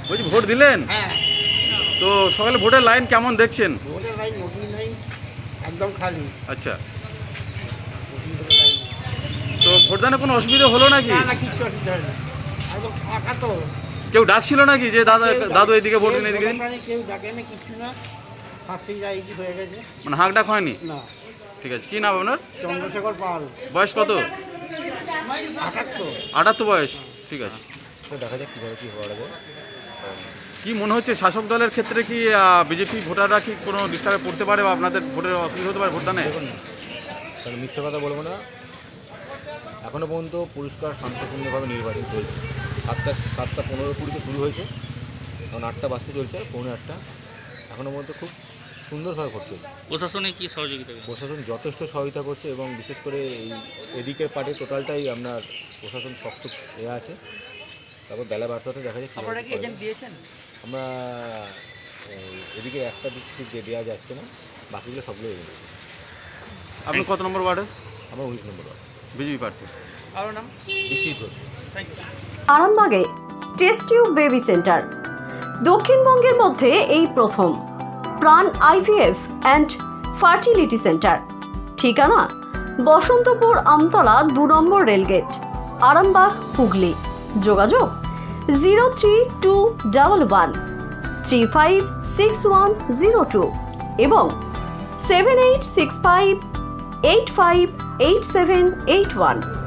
বলছি ভোট দিলেন? হ্যাঁ। তো সকালে ভোটের লাইন কেমন দেখছেন? ভোটের লাইন নতুন নেই, একদম খালি। আচ্ছা, ভোটের লাইন তো ভোটদানে কোনো অসুবিধা হলো নাকি? না, কিচ্ছু অসুবিধা হয় না, একদম ফাঁকা তো। কেউ ডাকছিল নাকি যে দাদু এদিকে ভোট দিন এদিকে দিন? কেউ ডাকে না, কিছু না, ফার্স্টেই যাই হয়ে গেছে। মানে হাঁক ডাক হয়নি? না। ঠিক আছে, কি নাম আপনার? চন্দ্রশেখর পাল। বয়স কত? 78। 78 বয়স। ঠিক আছে, দেখা যাক কীভাবে কী হওয়া যায়। কি মনে হচ্ছে শাসক দলের ক্ষেত্রে কি বিজেপি ভোটাররা কি কোনো ডিস্টার্বে পড়তে পারে বা আপনাদের ভোটের অসুবিধা হতে পারে ভোটদানে? দেখুন, কারণ মিথ্যে কথা বলবো না, এখনও পর্যন্ত পরিষ্কার শান্তিপূর্ণভাবে নির্বাচন চলছে। 7:15-20 শুরু হয়েছে, এখন 8টা বাজতে চলছে, 7:45। এখনও পর্যন্ত খুব সুন্দরভাবে ভোট চলছে। প্রশাসনে কি সহযোগিতা? প্রশাসন যথেষ্ট সহায়তা করছে এবং বিশেষ করে এদিকের পার্টি টোটালটাই আপনার প্রশাসন শক্ত আছে। তারপর বেলা 12টাতে দেখা যায়। আপনারা কি এজেন্ট দিয়েছেন? আমরা এদিকে একটা ডিস্ট্রিক্ট দেওয়া যাচ্ছে না, বাকিগুলো সবগুলো এজেন্ট। আপনি কত নম্বর ওয়ার্ডে? আমার 19 নম্বর ওয়ার্ড, বিজেপি প্রার্থী। আপনার নাম? বৃষ্টি ঘোষ। আরামবাগে টেস্ট টিউব বেবি সেন্টার দক্ষিণবঙ্গের মধ্যে এই প্রথম। প্রাণ IVF অ্যান্ড ফার্টিলিটি সেন্টার। ঠিকানা বসন্তপুর আমতলা 2 নম্বর রেলগেট, আরামবাগ, হুগলি। যোগাযোগ 03211 356102 এবং 7865 858781।